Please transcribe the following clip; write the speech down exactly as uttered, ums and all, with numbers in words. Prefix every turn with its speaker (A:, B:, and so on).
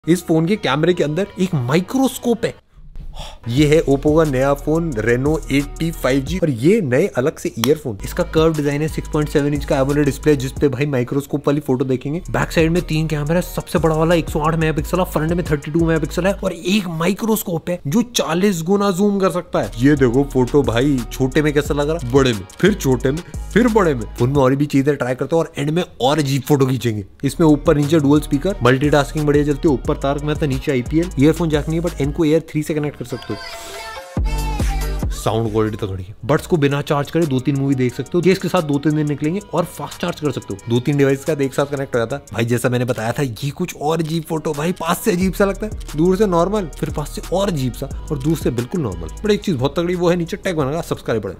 A: इस फोन के कैमरे के अंदर एक माइक्रोस्कोप है। ये है ओप्पो का नया phone Reno eight T five G और ये नए अलग से ईयरफोन। इसका कर्व डिजाइन है, सिक्स पॉइंट सेवन इंच का एमोलेड डिस्प्ले जिस पे भाई माइक्रोस्कोप वाली फोटो देखेंगे। बैक साइड में तीन कैमरा है, सबसे बड़ा वाला एक सौ आठ मेगापिक्सल है, फ्रंट में थर्टी टू मेगापिक्सल है और एक माइक्रोस्कोप है जो चालीस गुना जूम कर सकता है। ये देखो फोटो भाई, छोटे में कैसा लग रहा है, बड़े में, फिर छोटे में, फिर बड़े में। फोन में और भी चीजें ट्राई करते हो और एंड में और अजीब फोटो खींचेंगे। इसमें ऊपर नीचे डुअल स्पीकर, मल्टीटास्किंग बढ़िया चलती है, ऊपर तारक मेहता, नीचे आईपीएल। ईयरफोन जैक नहीं है बट इनको एयर थ्री से कनेक्ट कर सकते हो। साउंड क्वालिटी तो घड़ी है। बड्स को बिना चार्ज करे दो तीन मूवी देख सकते हो। केस के साथ दो तीन दिन निकलेंगे और फास्ट चार्ज कर सकते हो। दो तीन डिवाइस का एक साथ कनेक्ट हो जाता है। भाई जैसा मैंने बताया था, ये कुछ और अजीब फोटो, भाई पास से अजीब सा लगता है, दूर से नॉर्मल, फिर पास से और अजीब सा और दूर से बिल्कुल नॉर्मल। बट एक चीज बहुत तगड़ी वो है, नीचे टैग बना सब्सक्राइब।